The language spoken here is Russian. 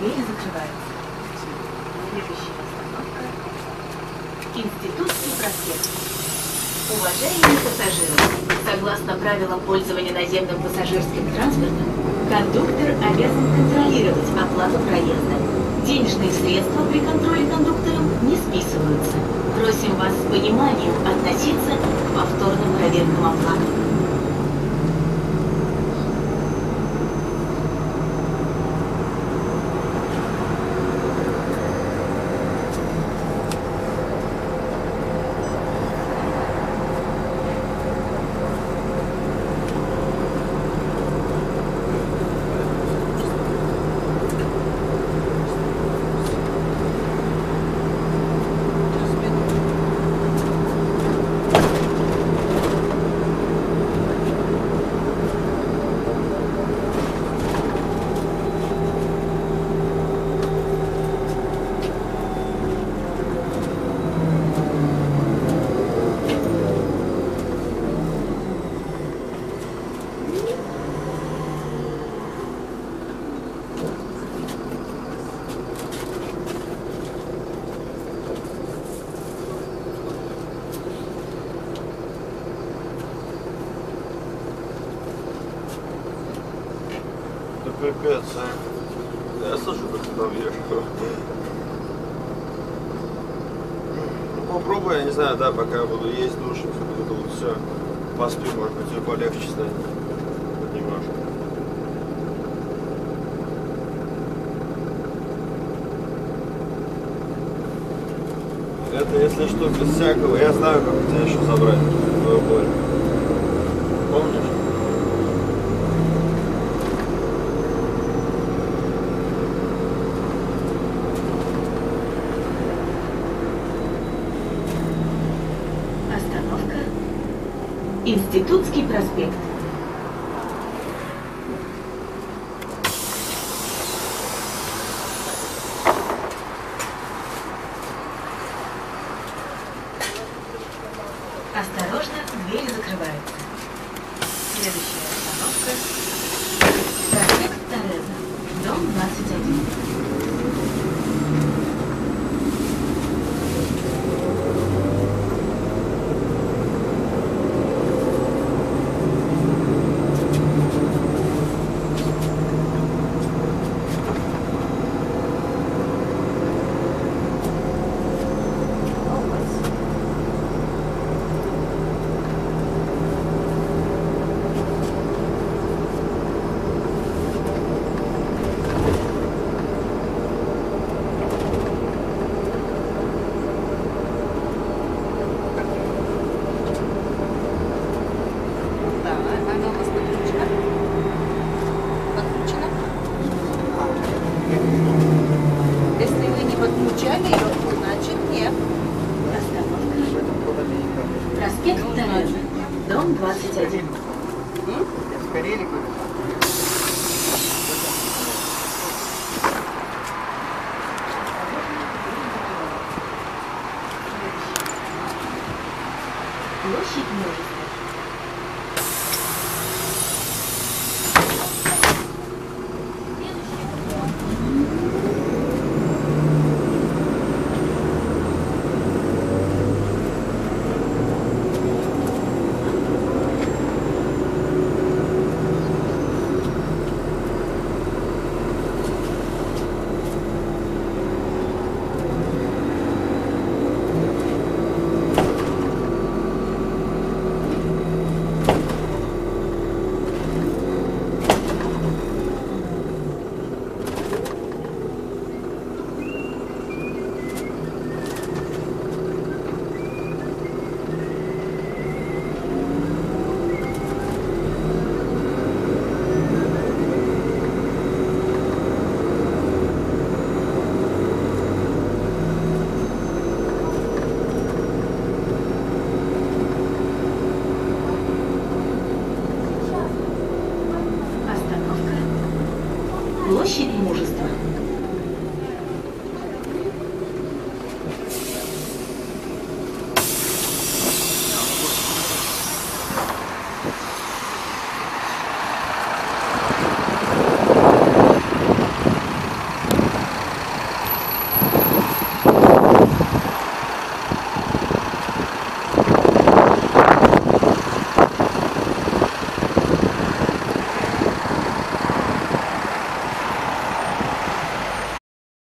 двери закрываются. Следующая остановка – Институтский проспект. Уважаемые пассажиры, согласно правилам пользования наземным пассажирским транспортом, кондуктор обязан контролировать оплату проезда. Денежные средства при контроле кондуктором не списываются. Просим вас с пониманием относиться к повторным проверкам оплаты. Пипец, а? Я слышу, как ты там ешь. Ну попробуй, я не знаю, да, пока я буду есть, душить, это вот все. Поспи, может быть, тебе полегче станет. Немножко. Это, если что, без всякого. Я знаю, как у тебя еще забрать твою боль. Помнишь? Институтский проспект. Осторожно, двери закрываются. Следующая остановка – проспект Торезо, дом 21. Проспект Торезо, дом 21. Скорее говорю.